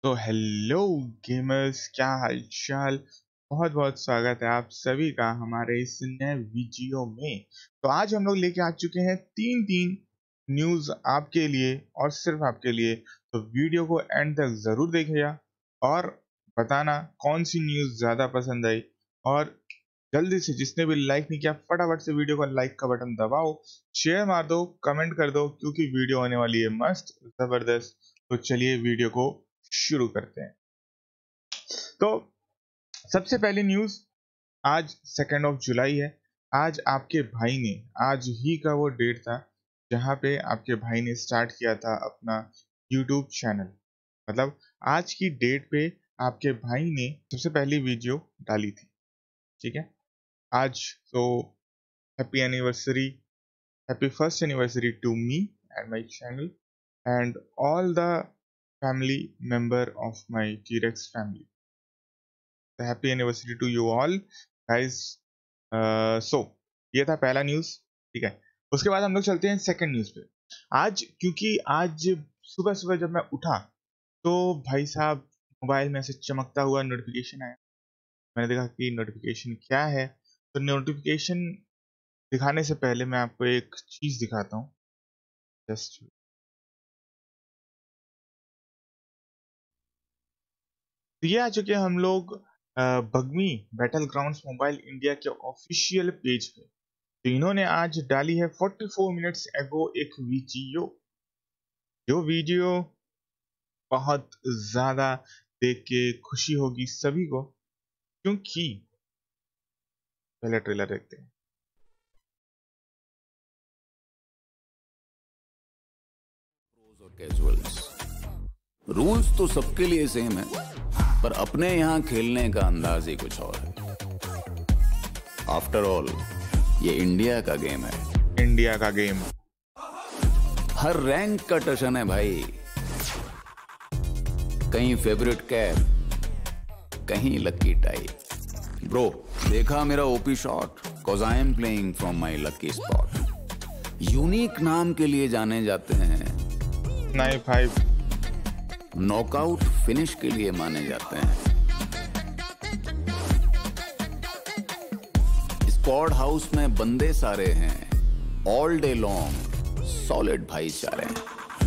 तो hello gamers, क्या हालचाल। बहुत बहुत स्वागत है आप सभी का हमारे इस नए वीडियो में। तो आज हम लोग लेके आ चुके हैं तीन तीन न्यूज़ आपके लिए और सिर्फ आपके लिए। तो वीडियो को एंड तक ज़रूर देखिएगा और बताना कौन सी न्यूज़ ज़्यादा पसंद आई। और जल्दी से जिसने भी लाइक नहीं किया फटाफट से वीडियो को लाइक का बटन दबाओ, शेयर मार दो, कमेंट कर दो, क्योंकि वीडियो होने वाली है मस्त जबरदस्त। तो चलिए वीडियो को शुरू करते हैं। तो सबसे पहली न्यूज़, आज 2 जुलाई है। आज आपके भाई ने, आज ही का वो डेट था जहाँ पे आपके भाई ने स्टार्ट किया था अपना यूट्यूब चैनल। मतलब आज की डेट पे आपके भाई ने सबसे पहली वीडियो डाली थी। ठीक है, आज तो happy anniversary, happy first anniversary to me and my channel and all the family member of my T Rex family. Happy anniversary to you all guys. So ये था पहला न्यूज़। ठीक है, उसके बाद हम लोग चलते हैं सेकंड न्यूज़ पे। आज क्योंकि आज सुबह सुबह जब मैं उठा तो भाई साहब मोबाइल में ऐसे चमकता हुआ नोटिफिकेशन आया। मैंने देखा कि नोटिफिकेशन क्या है। तो नोटिफिकेशन दिखाने से पहले मैं आपको एक चीज़ दिखाता हूँ। जस्ट तो ये आ चुके हैं हम लोग BGMI battle grounds mobile India के ऑफिशियल पेज पे। तो इन्होंने आज डाली है 44 मिनट्स एगो एक वीडियो। जो वीडियो बहुत ज्यादा देख के खुशी होगी सभी को, क्योंकि पहले ट्रेलर देखते हैं। और कैजुअल्स रूल्स तो सबके लिए सेम है, पर अपने यहाँ खेलने का अंदाज ही कुछ और है। आफ्टर ऑल ये इंडिया का गेम है। इंडिया का गेम। हर रैंक का टशन है भाई। कहीं फेवरेट कैप, कहीं लकी टाई। ब्रो देखा मेरा OP shot, cause I am playing from my lucky spot. Unique नाम के लिए जाने जाते हैं, 95 नॉकआउट फिनिश के लिए माने जाते हैं। स्क्वाड हाउस में बंदे सारे हैं, ऑल डे लॉन्ग सॉलिड भाईचारे हैं।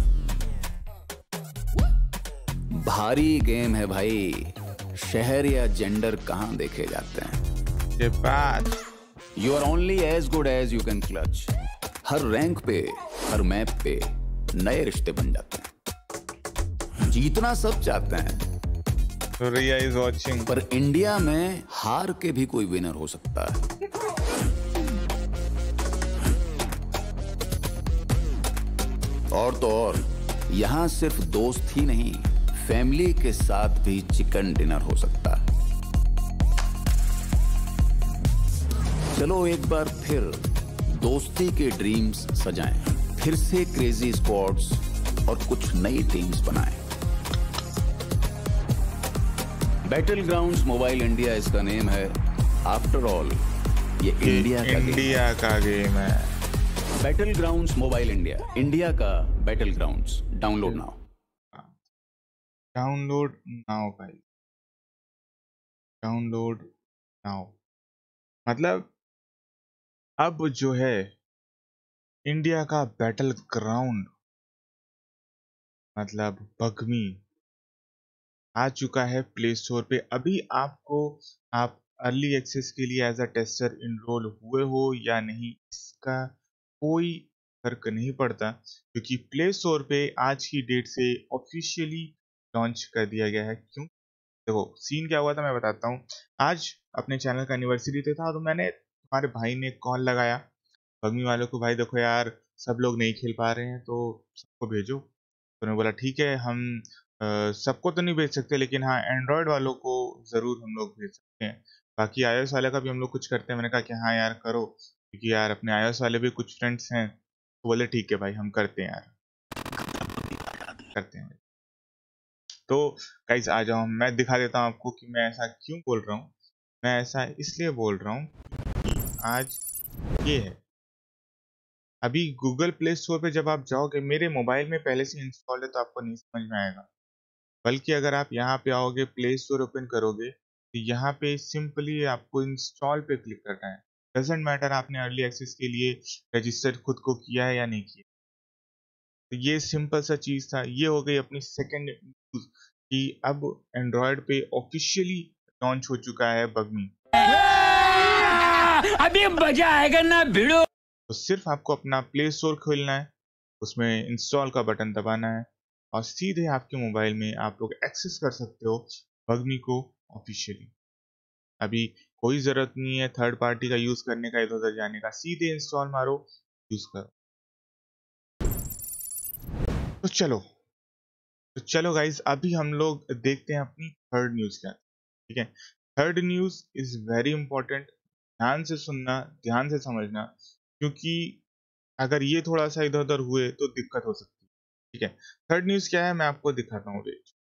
भारी गेम है भाई, शहर या जेंडर कहां देखे जाते हैं। के बाद you are only as good as you can clutch. हर रैंक पे, हर मैप पे नए रिश्ते बन जाते हैं। जीतना सब चाहते हैं, रिया इज वॉचिंग। पर इंडिया में हार के भी कोई विनर हो सकता है। और तो और यहां सिर्फ दोस्त ही नहीं, फैमिली के साथ भी चिकन डिनर हो सकता है। चलो एक बार फिर दोस्ती के ड्रीम्स सजाएं, फिर से क्रेजी स्क्वाड्स और कुछ नई टीम्स बनाएं। बैटल ग्राउंड्स मोबाइल इंडिया इसका नेम है। आफ्टर ऑल ये इंडिया का गेम है। Battle grounds mobile India, India का battle grounds. Download now. Download now भाई, डाउनलोड नाउ। मतलब अब जो है इंडिया का बैटल ग्राउंड मतलब बगमी आ चुका है प्ले स्टोर पे। अभी आपको, आप अर्ली एक्सेस के लिए एज अ टेस्टर इनरोल हुए हो या नहीं, इसका कोई फर्क नहीं पड़ता, क्योंकि प्ले स्टोर पे आज की डेट से ऑफिशियली लॉन्च कर दिया गया है। क्यों? देखो सीन क्या हुआ था मैं बताता हूँ। आज अपने चैनल का एनिवर्सरी पे था तो मैंने, हमारे भाई ने कॉल लगाया बगमी वालों को, भाई देखो यार सब लोग नहीं खेल पा रहे हैं तो सबको भेजो। तो उन्होंने बोला ठीक है, हम सबको तो नहीं भेज सकते, लेकिन हाँ एंड्रॉयड वालों को ज़रूर हम लोग भेज सकते हैं। बाकी iOS वाले का भी हम लोग कुछ करते हैं। मैंने कहा कि हाँ यार करो, क्योंकि यार अपने iOS वाले भी कुछ फ्रेंड्स हैं। तो बोले ठीक है भाई हम करते हैं यार, करते हैं। तो गाइस आ जाओ, मैं दिखा देता हूँ आपको कि मैं ऐसा क्यों बोल रहा हूँ। मैं ऐसा इसलिए बोल रहा हूँ कि आज ये है, अभी गूगल प्ले स्टोर पे जब आप जाओगे, मेरे मोबाइल में पहले से इंस्टॉल है तो आपको नहीं समझ में आएगा। बल्कि अगर आप यहाँ पे आओगे, प्ले स्टोर ओपन करोगे, तो यहाँ पे सिंपली आपको इंस्टॉल पे क्लिक करना है। डजेंट मैटर आपने अर्ली एक्सेस के लिए रजिस्टर खुद को किया है या नहीं किया। तो ये सिंपल सा चीज था। ये हो गई अपनी सेकंड न्यूज कि अब एंड्रॉयड पे ऑफिशियली लॉन्च हो चुका है बगमी। अभी मजा आएगा ना भिड़ो। तो सिर्फ आपको अपना प्ले स्टोर खोलना है, उसमें इंस्टॉल का बटन दबाना है और सीधे आपके मोबाइल में आप लोग एक्सेस कर सकते हो बगमी को ऑफिशियली। अभी कोई जरूरत नहीं है थर्ड पार्टी का यूज करने का, इधर उधर जाने का, सीधे इंस्टॉल मारो, यूज करो। तो चलो गाइज, अभी हम लोग देखते हैं अपनी थर्ड न्यूज क्या है। ठीक है, third news is very important. ध्यान से सुनना, ध्यान से समझना, क्योंकि अगर ये थोड़ा सा इधर उधर हुए तो दिक्कत हो सकती है। ठीक है, थर्ड न्यूज क्या है मैं आपको दिखाता हूँ।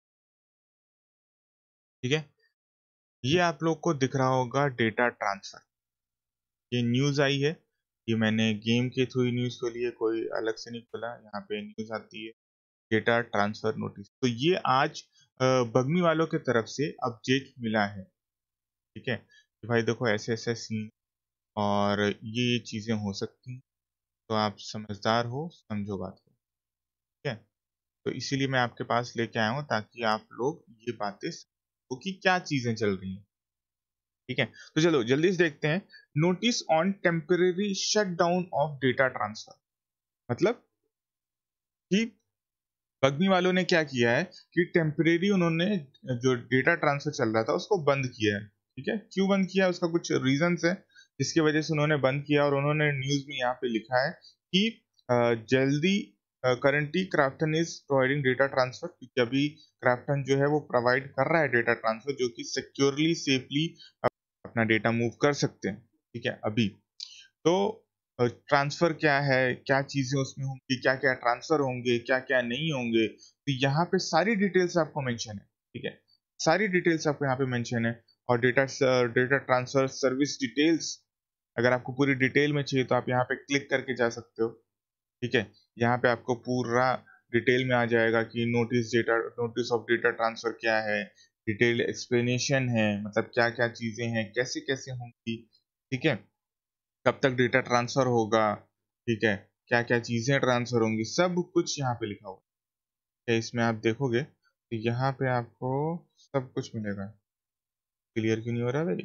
ठीक है, ये आप लोग को दिख रहा होगा डेटा ट्रांसफर। ये न्यूज आई है, ये मैंने गेम के थ्रू ही न्यूज को लिए, कोई अलग से नहीं खोला। यहाँ पे न्यूज आती है डेटा ट्रांसफर नोटिस। तो ये आज बगमी वालों की तरफ से अपडेट मिला है। ठीक है कि भाई देखो ऐसे ऐसे सीन और ये चीजें हो सकती हैं, तो आप समझदार हो, समझो बात को। ठीक है, तो इसीलिए मैं आपके पास लेके आया हूँ ताकि आप लोग ये बातें समझो कि क्या चीजें चल रही हैं। ठीक है, तो चलो जल्दी से देखते हैं। Notice on temporary shut down of data transfer, मतलब कि बगनी वालों ने क्या किया है कि टेम्परेरी उन्होंने जो डेटा ट्रांसफर चल रहा था उसको बंद किया है। ठीक है, क्यों बंद किया है उसका कुछ रीजंस है जिसकी वजह से उन्होंने बंद किया, और उन्होंने न्यूज में यहाँ पे लिखा है कि जल्दी currently Krafton is providing data transfer, क्योंकि अभी क्राफ्टन जो है वो प्रोवाइड कर रहा है डेटा ट्रांसफर, जो कि सिक्योरली सेफली अपना डेटा मूव कर सकते हैं। ठीक है, अभी तो ट्रांसफर क्या है, क्या चीजें उसमें होंगी, क्या क्या ट्रांसफर होंगे, क्या क्या नहीं होंगे, तो यहाँ पे सारी डिटेल्स आपको मेंशन है। ठीक है, सारी डिटेल्स आपको यहाँ पे मेंशन है। और डेटा ट्रांसफर सर्विस डिटेल्स, अगर आपको पूरी डिटेल में चाहिए तो आप यहाँ पे क्लिक करके जा सकते हो। ठीक है, यहाँ पे आपको पूरा डिटेल में आ जाएगा कि नोटिस ऑफ डेटा ट्रांसफर क्या है, डिटेल एक्सप्लेनेशन है, मतलब क्या क्या चीजें हैं, कैसे कैसे होंगी। ठीक है, कब तक डेटा ट्रांसफर होगा, ठीक है, क्या क्या चीजें ट्रांसफर होंगी, सब कुछ यहाँ पे लिखा हुआ है। इसमें आप देखोगे तो यहाँ पे आपको सब कुछ मिलेगा। क्लियर क्यों नहीं हो रहा भाई?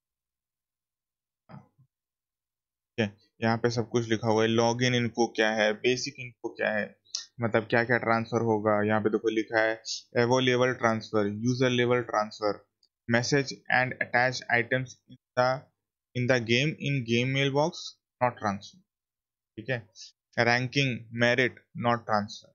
ठीक है, यहाँ पे सब कुछ लिखा हुआ है। लॉग इन इन्फो क्या है, बेसिक इन्फो क्या है, मतलब क्या क्या ट्रांसफर होगा। यहाँ पे देखो लिखा है evo level transfer, user level transfer, message and attach items in the game mail box not transfer. ठीक है, ranking merit not transfer,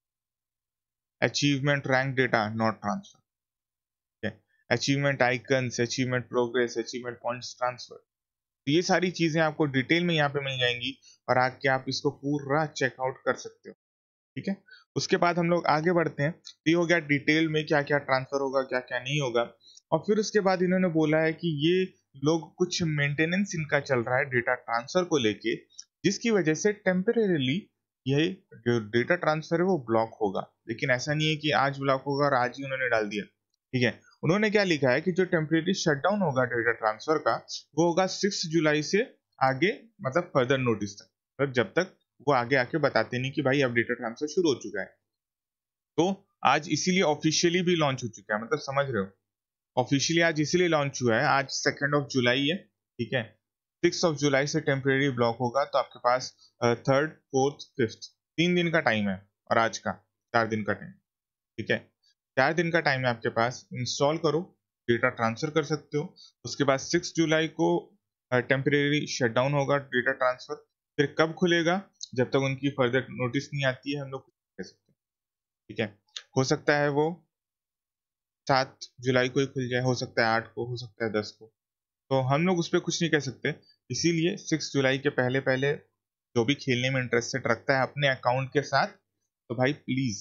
achievement rank data not transfer. ठीक है, achievement icons, achievement progress, achievement points transfer. तो ये सारी चीजें आपको detail में यहाँ पे मिल जाएंगी और आके आप इसको पूरा चेकआउट कर सकते हो। ठीक है, उसके बाद हम लोग आगे बढ़ते हैं। तो ये हो गया डिटेल में क्या क्या ट्रांसफर होगा, क्या क्या नहीं होगा। और फिर उसके बाद इन्होंने बोला है कि ये लोग कुछ मेंटेनेंस इनका चल रहा है डेटा ट्रांसफर को लेके, जिसकी वजह से टेम्परेरीली ये जो डेटा ट्रांसफर है वो ब्लॉक होगा। लेकिन ऐसा नहीं है कि आज ब्लॉक होगा और आज ही उन्होंने डाल दिया। ठीक है, उन्होंने क्या लिखा है कि जो टेम्परेरी शटडाउन होगा डेटा ट्रांसफर का, वो होगा 6 जुलाई से आगे, मतलब फर्दर नोटिस तक, मतलब जब तक वो आगे आके बताते नहीं कि भाई अब डेटा ट्रांसफर शुरू हो चुका है। तो आज इसीलिए ऑफिशियली भी लॉन्च हो चुका है, मतलब समझ रहे हो, ऑफिशियली आज इसीलिए लॉन्च हुआ है। आज 2 है। ठीक है, 6 जुलाई से टेम्परेरी ब्लॉक होगा, तो आपके पास 3rd, 4th, 5th 3 दिन का टाइम है, और आज का 4 दिन का टाइम। ठीक है, 4 दिन का टाइम है आपके पास, इंस्टॉल करो, डेटा ट्रांसफर कर सकते हो। उसके बाद 6 जुलाई को टेम्परेरी शटडाउन होगा डेटा ट्रांसफर। फिर कब खुलेगा, जब तक उनकी फर्दर नोटिस नहीं आती है, हम लोग कुछ नहीं कह सकते। ठीक है, हो सकता है वो 7 जुलाई को ही खुल जाए, हो सकता है 8 को, हो सकता है 10 को, तो हम लोग उस पर कुछ नहीं कह सकते। इसीलिए 6 जुलाई के पहले पहले जो भी खेलने में इंटरेस्टेड रखता है अपने अकाउंट के साथ, तो भाई प्लीज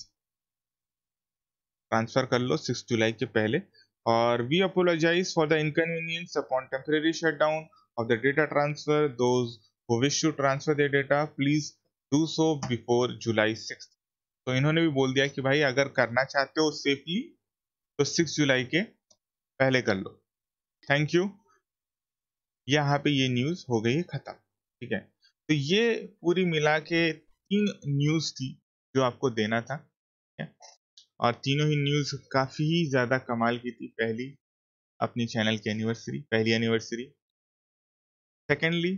ट्रांसफर कर लो 6 जुलाई के पहले। और we apologize for the inconvenience upon temporary shutdown of the data transfer, those who wish to transfer their data please do so before July 6। तो इन्होंने भी बोल दिया कि भाई अगर करना चाहते हो सेफली तो 6 जुलाई के पहले कर लो। Thank you. यहाँ पे ये न्यूज़ हो गई है खत्म। ठीक है, तो ये पूरी मिला के 3 न्यूज़ थी जो आपको देना था। ठीक है, और तीनों ही न्यूज़ काफ़ी ज़्यादा कमाल की थी। पहली, अपनी चैनल की एनिवर्सरी, पहली anniversary. Secondly,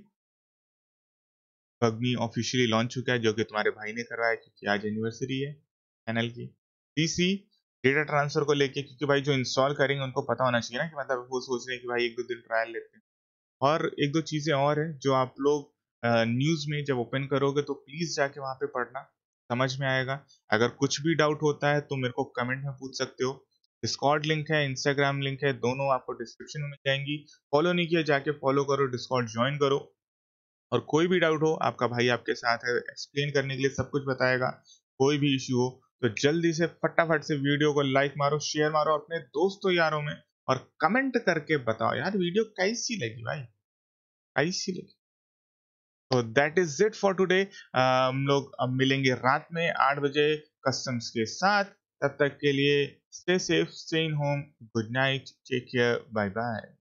BGMI officially launch चुका है, जो कि तुम्हारे भाई ने करवाया क्योंकि आज एनिवर्सरी है चैनल की। तीसरी, डेटा ट्रांसफर को लेके, क्योंकि भाई जो इंस्टॉल करेंगे उनको पता होना चाहिए ना कि मतलब वो सोच रहे हैं कि भाई 1-2 दिन ट्रायल लेते हैं। और 1-2 चीज़ें और हैं जो आप लोग न्यूज़ में जब ओपन करोगे तो प्लीज़ जाके वहाँ पे पढ़ना, समझ में आएगा। अगर कुछ भी डाउट होता है तो मेरे को कमेंट में पूछ सकते हो। डिस्कॉर्ड लिंक है, इंस्टाग्राम लिंक है, दोनों आपको डिस्क्रिप्शन में मिल जाएँगी। फॉलो नहीं किया, जाके फॉलो करो, डिस्कॉर्ड जॉइन करो। और कोई भी डाउट हो, आपका भाई आपके साथ है, एक्सप्लेन करने के लिए सब कुछ बताएगा। कोई भी इश्यू हो तो जल्दी से फटाफट से वीडियो को लाइक मारो, शेयर मारो अपने दोस्तों यारों में, और कमेंट करके बताओ यार वीडियो कैसी लगी भाई, कैसी लगी। तो that is it for today. हम लोग अब मिलेंगे रात में 8 बजे कस्टम्स के साथ। तब तक के लिए stay safe, stay in home, good night, take care, bye bye.